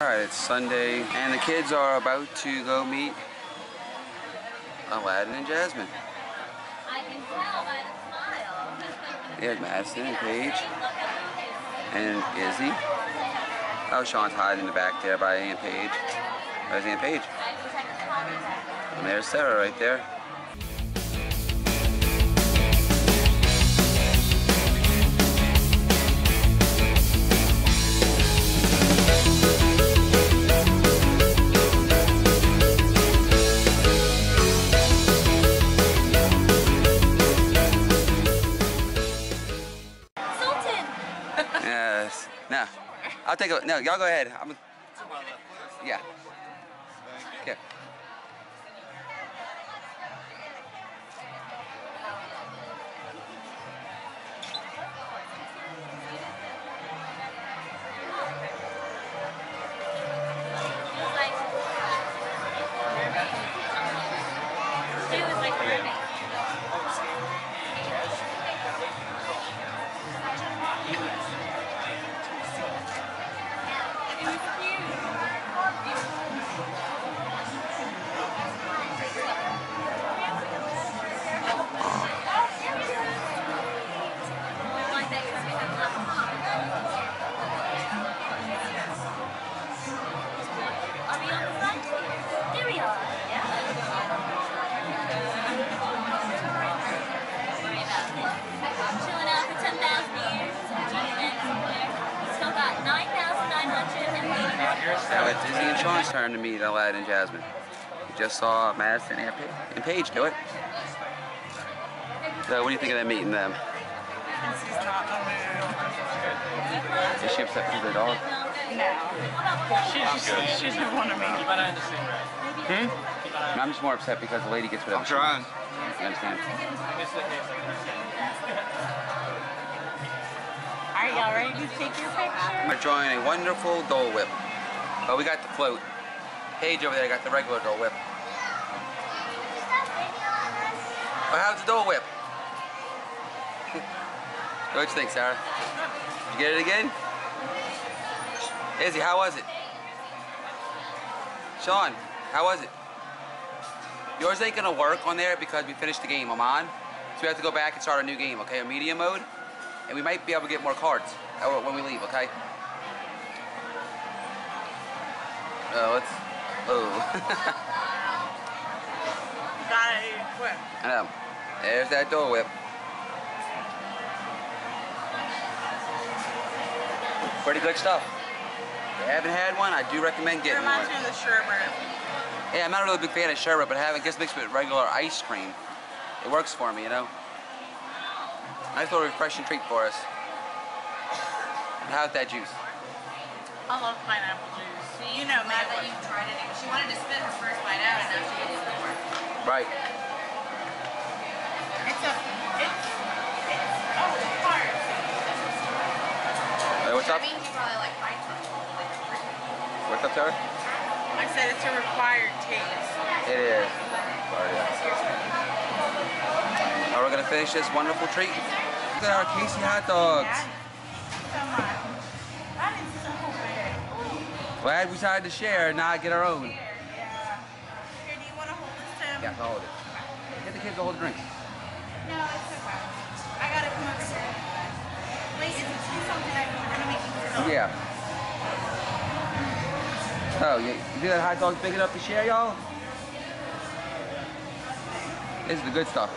Alright, it's Sunday, and the kids are about to go meet Aladdin and Jasmine. I can tell by the smile. There's Madison and Paige and Izzy. Oh, Sean's hiding in the back there by Aunt Paige. There's Aunt Paige. And there's Sarah right there. Yes. No. I'll take a. No, y'all go ahead. Yeah. Okay. Now it's Izzy and Sean's turn to meet Aladdin and Jasmine. We just saw Madison and Paige do it. So what do you think of them meeting them? She's not in the mood. Is she upset because of the dog? No. She just want to meet me. I'm just more upset because the lady gets whatever. I'm trying. You understand? Alright, y'all ready to take your picture? We're drawing a wonderful Dole Whip. But we got the float. Paige over there got the regular Dole Whip. Well, how's the Dole Whip? What do you think, Sarah? Did you get it again? Izzy, how was it? Sean, how was it? Yours ain't gonna work on there because we finished the game, I'm on. So we have to go back and start a new game, okay? A media mode. And we might be able to get more cards when we leave, okay? Let's. Oh. Got a whip. I know. There's that Dole Whip. Pretty good stuff. If you haven't had one, I do recommend getting one. Reminds me of the sherbet. Yeah, I'm not a really big fan of sherbet, but having just mixed with regular ice cream, it works for me, you know. Nice little refreshing treat for us. And how's that juice? I love pineapple juice. You know me. That you tried it. She wanted to spit her first bite out, and now she gets more. Right. It's hard. Hey, what's up? That means you probably like bites it. What's up, Sarah? I said it's a required taste. It is. Sorry. Now we're gonna finish this wonderful treat. Look at our Casey hot dogs. That is so big. Glad we decided to share and not get our own. Yeah. Here, do you want to hold this, Tim? Yeah, I'll hold it. Get the kids to hold the drinks. No, it's okay. I gotta come over here. Wait, is it something that we're gonna make you feel? Yeah. Oh, you think that hot dog's big enough to share, y'all? This is the good stuff.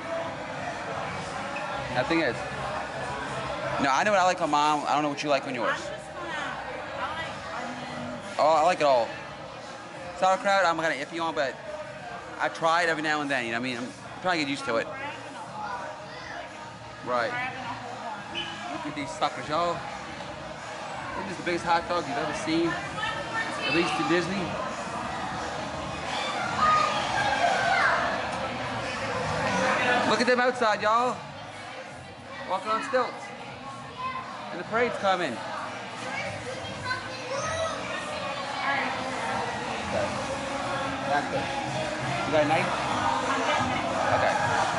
That thing is. No, I know what I like on Mom. I don't know what you like on yours. Oh, I like it all. Sauerkraut, I'm kind of iffy on, but I try it every now and then. You know what I mean? I'm trying to get used to it. Right. Look at these suckers, y'all. This is the biggest hot dog you've ever seen, at least in Disney. Look at them outside, y'all. Walking on stilts. And the parade's coming. Okay. That's good. You got a knife? Okay.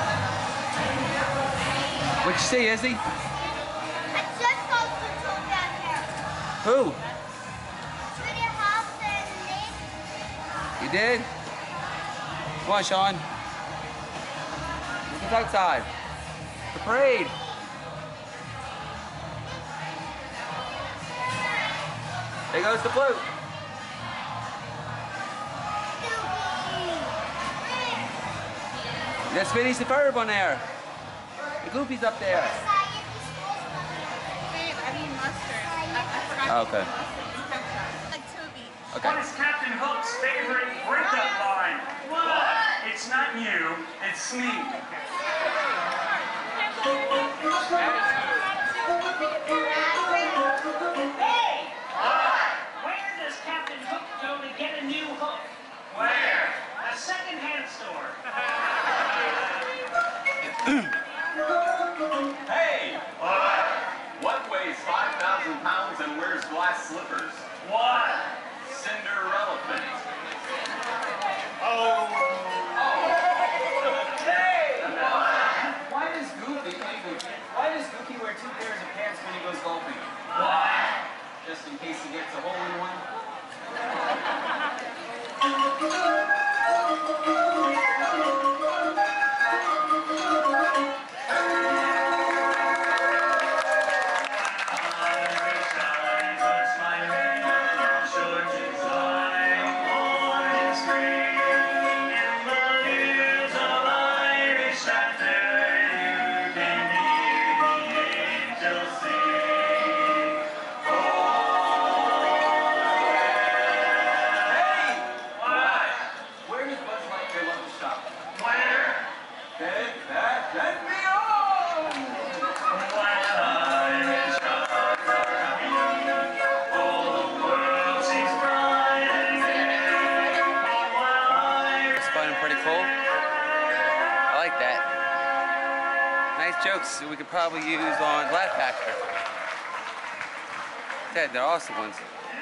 What'd you see, Izzy? I just saw some down there. Who? Sitting You did? Come on, Sean. Look outside. The parade. There goes the float. That's Vinny's the bird on there. The Goofy's up there. Babe, I need mustard. I forgot Oh, okay. like Toby. Okay. What is Captain Hook's favorite breakup line? What? It's not you, it's me. Hey! Where does Captain Hook go to get a new hook? Where? A second-hand store. Hey! What weighs 5,000 pounds and wears glass slippers? What? Cinderella Penny. Oh. Hey! Why does Goofy wear 2 pairs of pants when he goes golfing? Why? Just in case he gets a hole in one? Jokes we could probably use on Glad Factor. Ted, they're awesome ones.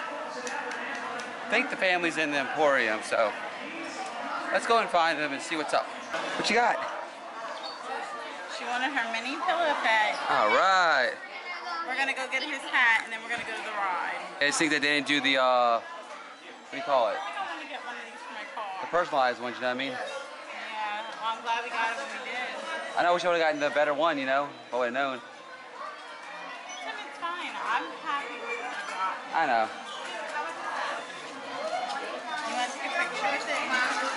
I think the family's in the Emporium, so let's go and find them and see what's up. What you got? She wanted her mini pillow pet. All right. We're gonna go get his hat and then we're gonna go to the ride. I just think that they didn't do the, what do you call it? I think I want to get one of these for my car. The personalized ones, you know what I mean? Yeah, well, I'm glad we got it when we did. I know I wish I would have gotten the better one, you know, if I would have known. Tim, it's fine. I'm happy with what I got. I know. You want to take a picture with it?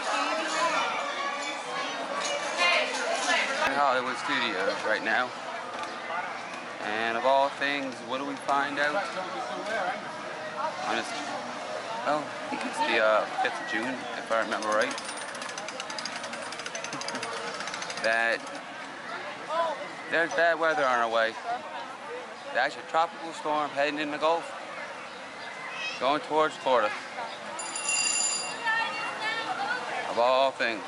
In Hollywood Studios right now. And of all things, what do we find out? Honestly, oh, I think it's the 5th of June, if I remember right. That there's bad weather on our way. There's actually a tropical storm heading in the Gulf, going towards Florida. Of all things.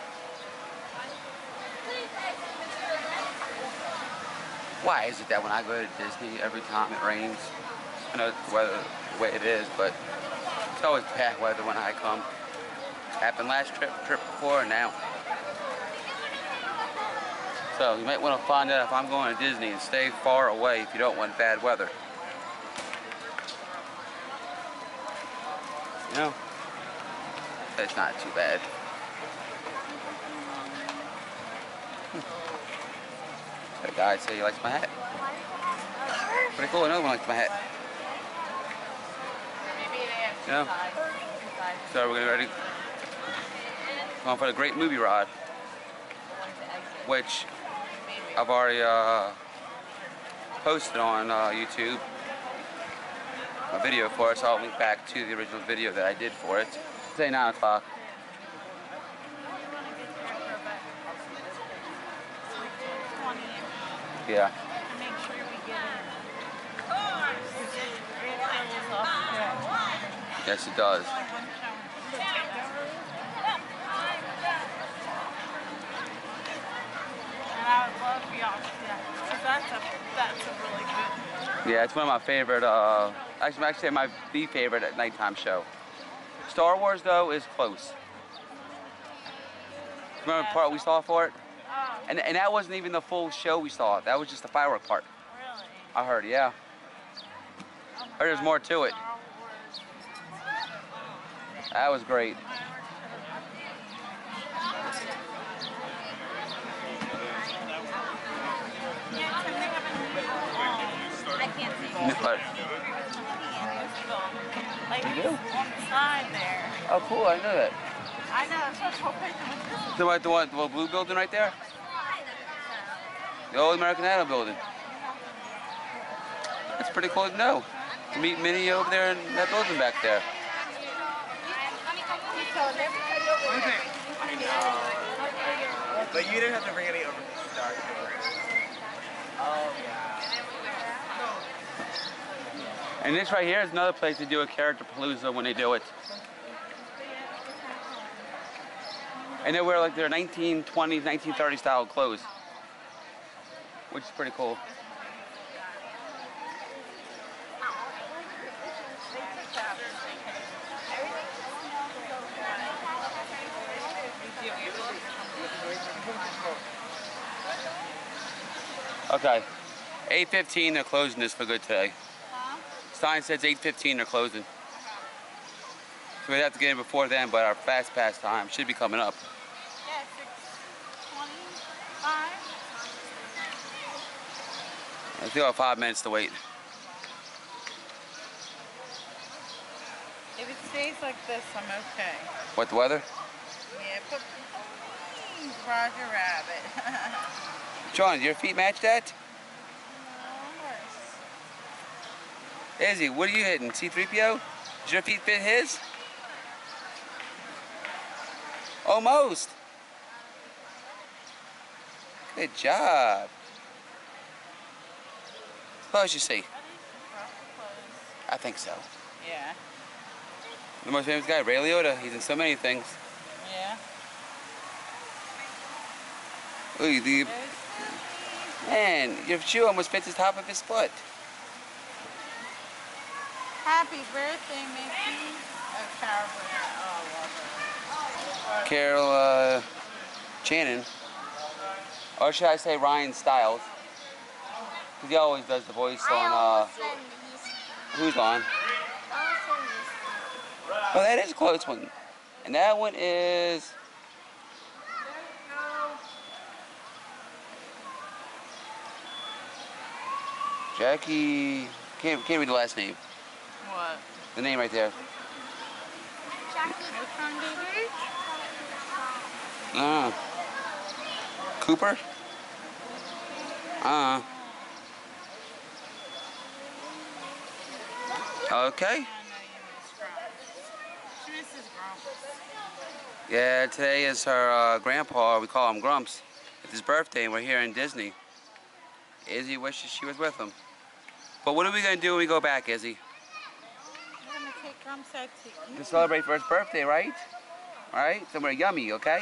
Why is it that when I go to Disney, every time it rains? I know it's the weather the way it is, but it's always bad weather when I come. Happened last trip before, and now. So you might want to find out if I'm going to Disney and stay far away if you don't want bad weather. You know, it's not too bad. That guy say he likes my hat. Pretty cool, another one likes my hat. You know? So we're ready. Going for the Great Movie Ride, which I've already posted on YouTube a video for it, so I'll link back to the original video that I did for it. Say 9 o'clock. Yeah. Make sure we get in. Yes, it does. And I would love for y'all to see that, because that's a really good. Yeah, it's one of my favorite, actually the favorite at nighttime show. Star Wars, though, is close. Remember the part we saw for it? Oh, And that wasn't even the full show we saw. That was just the firework part. really? I heard, yeah. Oh my Heard there's God, more to it. Star Wars. That was great. I can't see. But Like you do? on the side there. Oh, cool! I know that. I know. It's such a whole picture with this. The blue building right there. The old American Idol building. It's pretty cool to know. To meet Minnie over there in that building back there. But you didn't have to bring any over dark. Oh, yeah. And this right here is another place to do a character palooza when they do it. And they wear like their 1920s, 1930s style clothes, which is pretty cool. Okay, 8:15 they're closing this for good today. Sign says 8:15 they're closing. So we'd have to get in before then, but our fast pass time should be coming up. Yeah, 6:25. I still have 5 minutes to wait. If it stays like this, I'm okay. What, the weather? Yeah, but please, Roger Rabbit. Sean, do your feet match that? No, Izzy, what are you hitting? C-3PO? Does your feet fit his? Almost. Good job. Close you see. I think so. yeah. The most famous guy, Ray Liotta. He's in so many things. Yeah. Look, man, your shoe almost fits the top of his foot. Happy birthday, Mickey. Oh, Carol. Carol Channing. Or should I say Ryan Stiles? Because he always does the voice on, who's on? Oh, that is a close one. And that one is... Jackie... Can't read the last name. What? The name right there. Cooper? Okay. Yeah, today is her grandpa, we call him Grumps. It's his birthday and we're here in Disney. Izzy wishes she was with him. But what are we going to do when we go back, Izzy? We're going to take Grumps out to eat. To celebrate for his birthday, right? Alright, somewhere yummy, okay?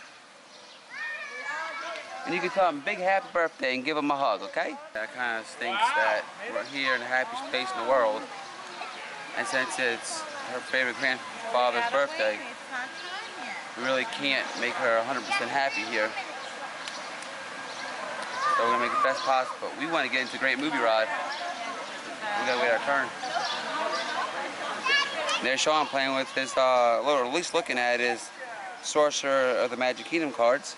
And you can tell him big happy birthday and give him a hug, okay? That kind of stinks that we're here in the happiest place in the world. And since it's her favorite grandfather's birthday, we really can't make her 100% happy here. So we're gonna make it best possible. We want to get into a great movie ride. We gotta wait our turn. And there's Sean playing with his, or at least looking at his Sorcerer of the Magic Kingdom cards.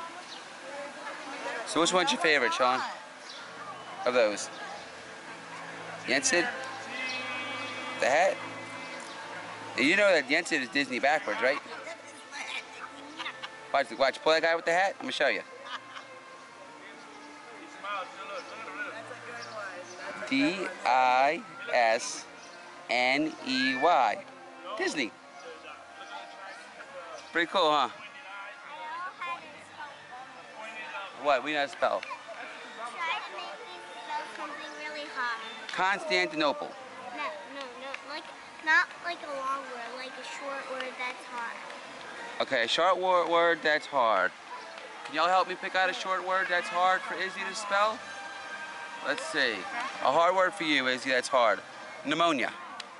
So which one's your favorite, Sean? Of those? Yensid? The hat? You know that Yensid is Disney backwards, right? Watch, pull that guy with the hat. I'm gonna show you. D-I-S-N-E-Y. Disney. Pretty cool, huh? What? We know how to spell. Try to make me spell something really hard. Constantinople. No, not like a long word, like a short word that's hard. Okay, a short word that's hard. Can y'all help me pick out a short word that's hard for Izzy to spell? Let's see. A hard word for you, Izzy, that's hard. Pneumonia.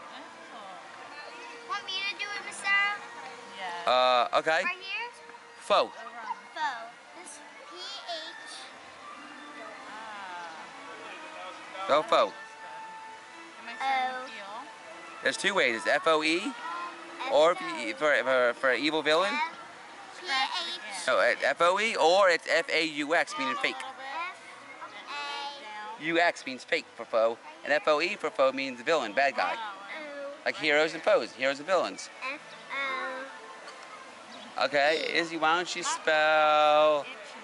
Want me to do it, Miss Sarah? Yeah. Okay. Right here? Foe. Foe. This P-H. Spell foe. O. There's two ways. It's F-O-E Or for an evil villain? F-P-H. No, F-O-E, or it's F-A-U-X, meaning fake. F-A. UX means fake for foe, and F-O-E for foe means villain, bad guy. F-O. Like heroes and foes, heroes and villains. F-O. Okay, Izzy, why don't you spell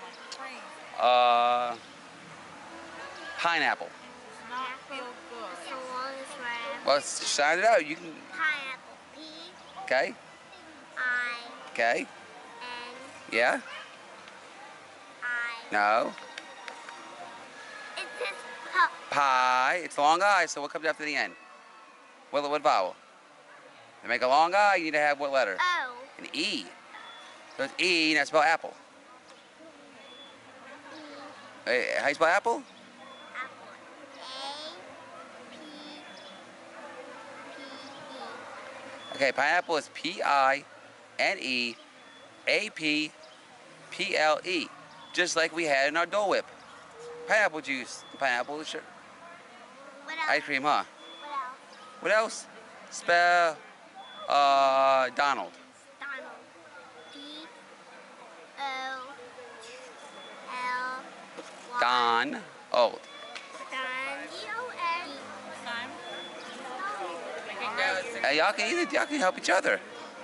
pineapple? It's the longest word. Well, shout it out. You can. Pineapple. P. Okay. I. Okay. N. Yeah. I. No. It says pup. Pie. It's a long I. So what comes after the N? What vowel? To make a long I, you need to have what letter? O. An E. So it's E. Now spell apple. Hey, how you spell apple? Apple. A-P-P-E. Okay, pineapple is P-I-N-E-A-P-P-L-E. Just like we had in our Dole Whip. Pineapple juice. Pineapple, sure. What else? Ice cream, huh? What else? What else? Spell Donald. Donald. D-O-L-Y. Don. Old. Hey, y'all can help each other.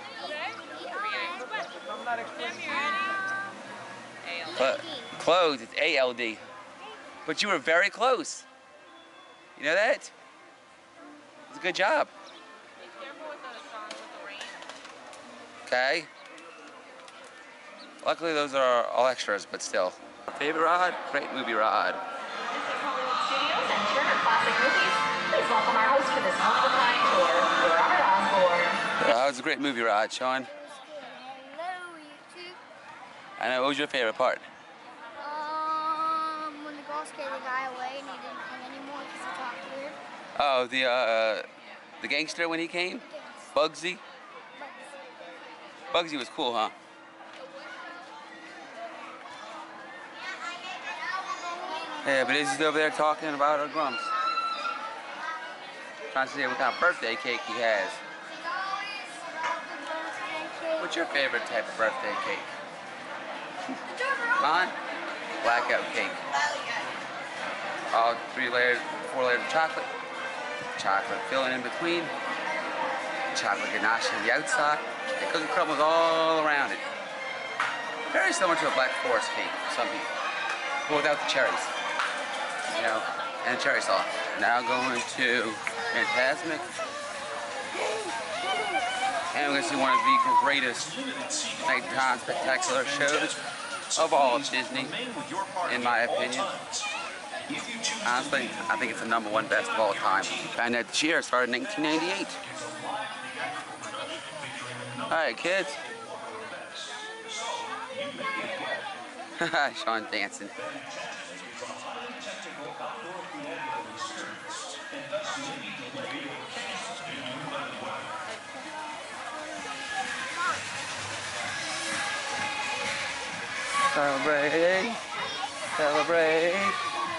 Clothes, it's A-L-D. But you were very close. You know that? It's a good job. Okay. Luckily, those are all extras, but still. Favorite rod? Great movie rod. Studios and Turner Classic Movies. Please welcome our host for this one-of-a-kind tour, Robert Osborne. That was a great movie rod, Sean. Hello, YouTube. I know. What was your favorite part? When the girl scared the guy away and he didn't come anymore because he talked weird. Oh, the gangster when he came? Bugsy? Bugsy was cool, huh? Yeah, but Izzy's over there talking about her grumps. Trying to see what kind of birthday cake he has. What's your favorite type of birthday cake? Mine? Blackout cake. All 4 layers of chocolate. Chocolate filling in between. Chocolate ganache on the outside. And cookie crumbles all around it. Very similar to a Black Forest cake for some people. But without the cherries. You know, and the cherry sauce. Now going to Fantasmic. And we're going to see one of the greatest nighttime spectacular shows of all of Disney, in my opinion. Honestly, I think it's the #1 best of all time. And that year started in 1998. Alright, kids. Sean dancing. Celebrate, celebrate.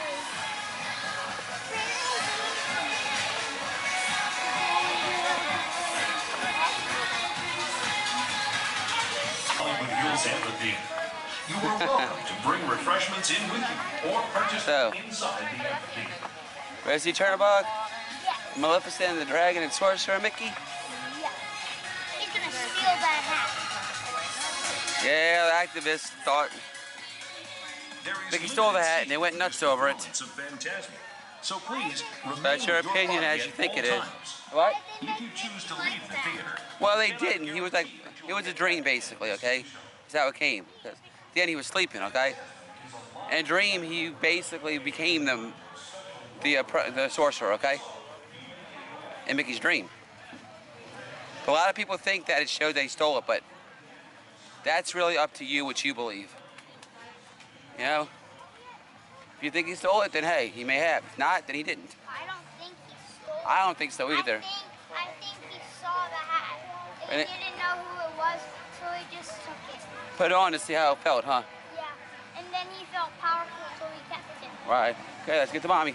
You are welcome to bring refreshments in with you or participate inside the amphitheater. Ready to see Turnabog? Maleficent and the Dragon and Sorcerer Mickey? Yeah. He's gonna steal that hat. Yeah, the activists thought Mickey stole the hat and they went nuts over it. So please, That's your opinion as you think it is. What? If you choose to leave the theater. Well, they didn't. He was like, it was a dream basically, okay? That's how it came. Because at the end he was sleeping, okay? In a dream, he basically became the sorcerer, okay? In Mickey's dream. A lot of people think that it showed they stole it, but that's really up to you what you believe. You know? If you think he stole it, then hey, he may have. If not, then he didn't. I don't think he stole it. I don't think so either. I think he saw the hat. And he didn't know who it was, so he just took it. Put it on to see how it felt, huh? Yeah. And then he felt powerful, so he kept it. Right. Okay, let's get to mommy.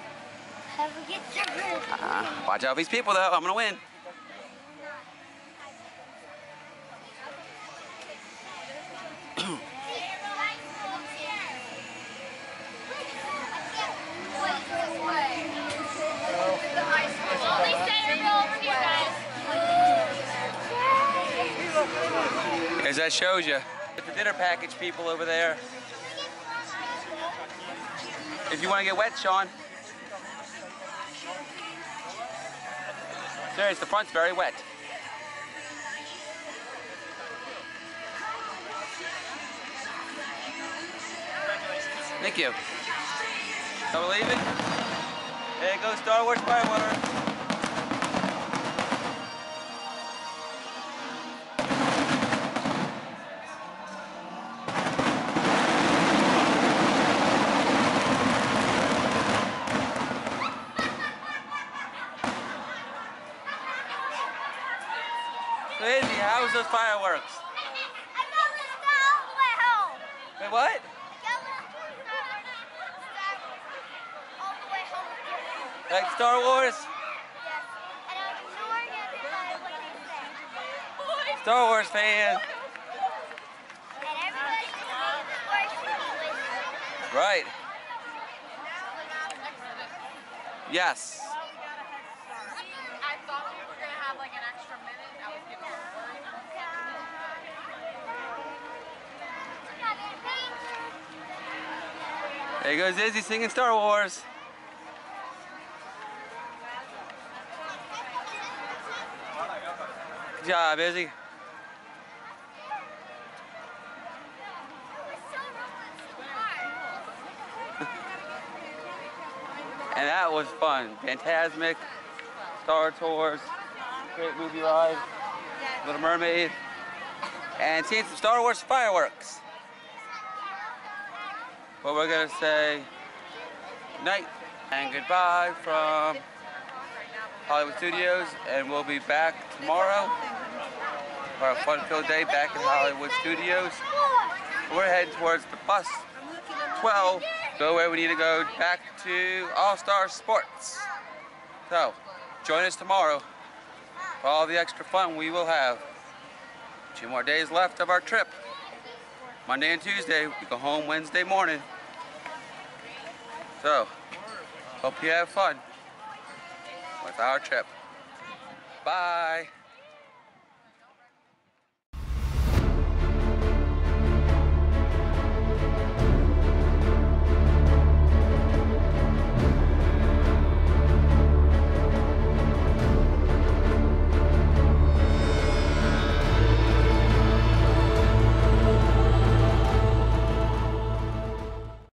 Have a good time. Watch out for these people, though. I'm going to win. As that shows you. The dinner package people over there. If you want to get wet, Sean. Serious, the front's very wet. Thank you. Don't believe it? There goes Star Wars fireworks. Crazy, how was those fireworks? I got this all the way home. Wait, what? All the way home with you. Like Star Wars? Yes. And I was ignoring it because what they say. Star Wars fan. And everybody was saying the worst. Right. Yes. I thought we were going to have like an extra minute. I was getting worried. There goes Izzy singing Star Wars. Good job, Izzy. And that was fun. Fantasmic, Star Tours, great movie ride, Little Mermaid, and seeing some Star Wars fireworks. But we're gonna say night and goodbye from Hollywood Studios, and we'll be back tomorrow for a fun-filled day back in Hollywood Studios. We're heading towards the bus 12. Go where we need to go, back to All-Star Sports. So, join us tomorrow for all the extra fun we will have. 2 more days left of our trip. Monday and Tuesday, we go home Wednesday morning. So, hope you have fun with our trip. Bye.